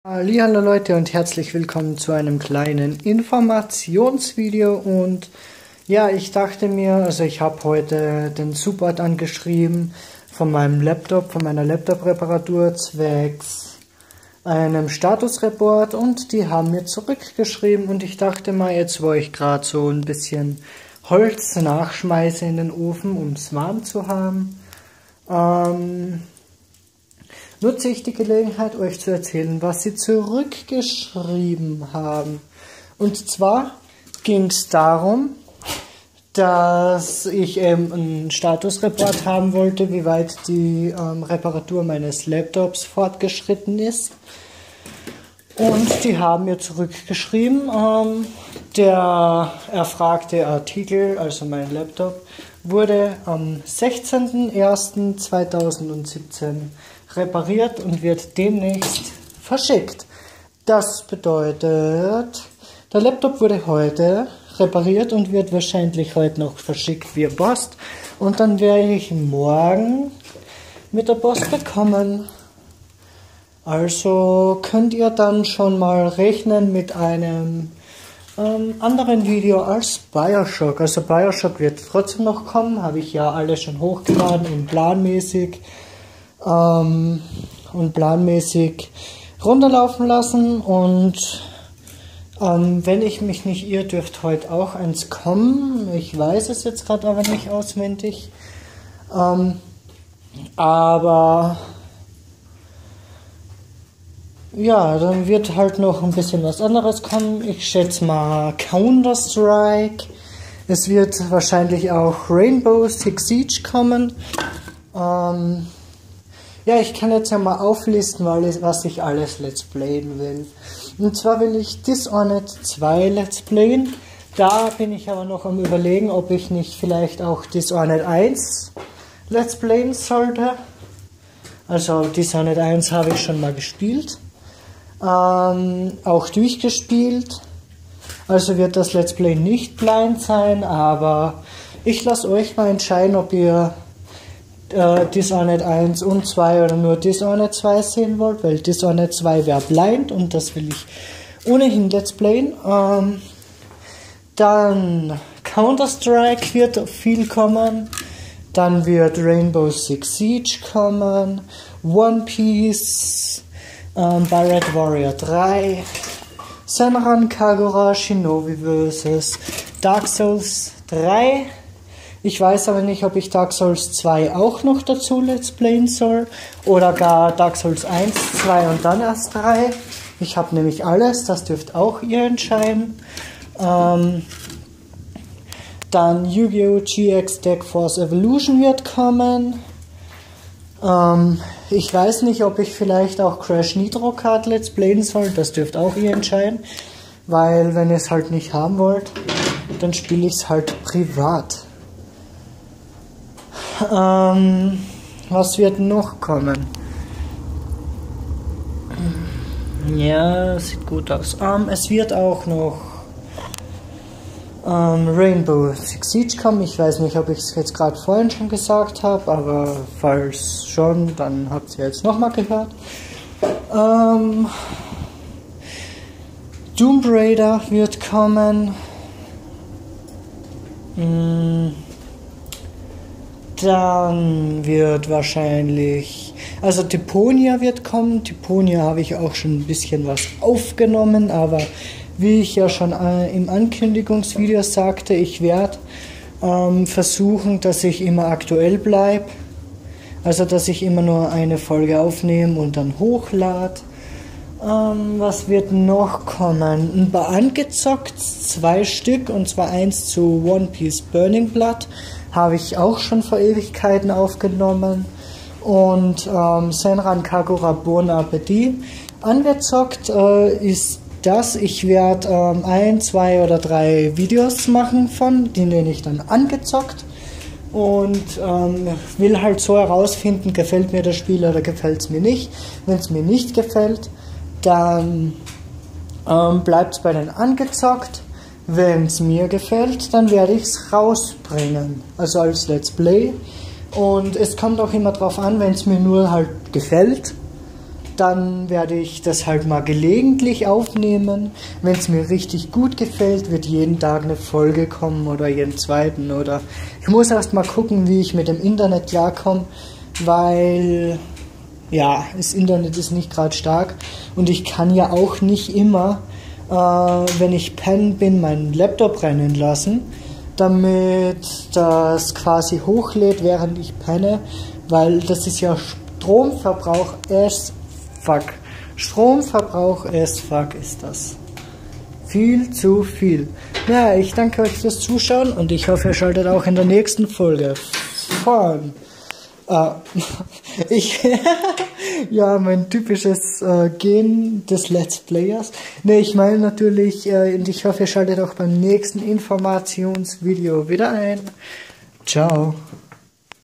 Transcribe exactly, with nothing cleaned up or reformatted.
Hallihallo Leute und herzlich willkommen zu einem kleinen Informationsvideo. Und ja, ich dachte mir, also ich habe heute den Support angeschrieben von meinem Laptop, von meiner Laptop-Reparatur zwecks einem Statusreport, und die haben mir zurückgeschrieben, und ich dachte mal, jetzt wo ich gerade so ein bisschen Holz nachschmeiße in den Ofen, um es warm zu haben, ähm, nutze ich die Gelegenheit, euch zu erzählen, was sie zurückgeschrieben haben. Und zwar ging es darum, dass ich eben einen Statusreport haben wollte, wie weit die ähm, Reparatur meines Laptops fortgeschritten ist. Und die haben mir zurückgeschrieben, ähm, der erfragte Artikel, also mein Laptop, wurde am sechzehnten ersten zweitausendsiebzehn repariert und wird demnächst verschickt. Das bedeutet, der Laptop wurde heute repariert und wird wahrscheinlich heute noch verschickt via Post, und dann werde ich morgen mit der Post bekommen. Also könnt ihr dann schon mal rechnen mit einem ähm, anderen Video als Bioshock. Also Bioshock wird trotzdem noch kommen, habe ich ja alles schon hochgeladen und planmäßig ähm, und planmäßig runterlaufen lassen. Und ähm, wenn ich mich nicht irre, dürfte heute auch eins kommen. Ich weiß es jetzt gerade aber nicht auswendig. Ähm, aber ja, dann wird halt noch ein bisschen was anderes kommen. Ich schätze mal Counter-Strike. Es wird wahrscheinlich auch Rainbow Six Siege kommen. Ähm, ja, ich kann jetzt ja mal auflisten, was ich alles Let's Playen will. Und zwar will ich Dishonored zwei Let's Playen. Da bin ich aber noch am Überlegen, ob ich nicht vielleicht auch Dishonored eins Let's Playen sollte. Also Dishonored eins habe ich schon mal gespielt. Ähm, auch durchgespielt. Also wird das Let's Play nicht blind sein, aber ich lasse euch mal entscheiden, ob ihr äh, Dishonored eins und zwei oder nur Dishonored zwei sehen wollt, weil Dishonored zwei wäre blind und das will ich ohnehin Let's Playen. Ähm, dann Counter-Strike wird viel kommen. Dann wird Rainbow Six Siege kommen. One Piece. Um, Pirate Warrior drei, Senran Kagura Shinobi versus. Dark Souls drei. Ich weiß aber nicht, ob ich Dark Souls zwei auch noch dazu Let's Playen soll oder gar Dark Souls eins, zwei und dann erst drei. Ich habe nämlich alles, das dürft auch ihr entscheiden. Um, dann Yu-Gi-Oh! G X Deck Force Evolution wird kommen. Um, ich weiß nicht, ob ich vielleicht auch Crash Nitro Kart Let's Playen soll, das dürft auch ihr entscheiden, weil wenn ihr es halt nicht haben wollt, dann spiele ich es halt privat. Um, was wird noch kommen? Ja, sieht gut aus. Um, es wird auch noch Um, Rainbow Six Siege kommen. Ich weiß nicht, ob ich es jetzt gerade vorhin schon gesagt habe, aber falls schon, dann habt ihr jetzt nochmal gehört. Um, Tomb Raider wird kommen. Mm, dann wird wahrscheinlich, also Deponia wird kommen. Deponia habe ich auch schon ein bisschen was aufgenommen, aber wie ich ja schon äh, im Ankündigungsvideo sagte, ich werde ähm, versuchen, dass ich immer aktuell bleibe. Also, dass ich immer nur eine Folge aufnehme und dann hochlade. Ähm, was wird noch kommen? Ein paar angezockt, zwei Stück, und zwar eins zu One Piece Burning Blood. Habe ich auch schon vor Ewigkeiten aufgenommen. Und ähm, Senran Kagura Bon Appetit. Angezockt äh, ist das, ich werde ähm, ein, zwei oder drei Videos machen von, die nenne ich dann angezockt, und ähm, will halt so herausfinden, gefällt mir das Spiel oder gefällt es mir nicht. Wenn es mir nicht gefällt, dann ähm, bleibt es bei den angezockt. Wenn es mir gefällt, dann werde ich es rausbringen, also als Let's Play. Und es kommt auch immer drauf an, wenn es mir nur halt gefällt, dann werde ich das halt mal gelegentlich aufnehmen. Wenn es mir richtig gut gefällt, wird jeden Tag eine Folge kommen oder jeden zweiten. Oder ich muss erst mal gucken, wie ich mit dem Internet klarkomme, weil ja, das Internet ist nicht gerade stark und ich kann ja auch nicht immer, äh, wenn ich pennen bin, meinen Laptop rennen lassen, damit das quasi hochlädt, während ich penne, weil das ist ja Stromverbrauch as fuck. Stromverbrauch as fuck ist das. Viel zu viel. Ja, ich danke euch fürs Zuschauen und ich hoffe, ihr schaltet auch in der nächsten Folge von äh, ich ja, mein typisches äh, Gen des Let's Players. Ne, ich meine natürlich, äh, und ich hoffe, ihr schaltet auch beim nächsten Informationsvideo wieder ein. Ciao.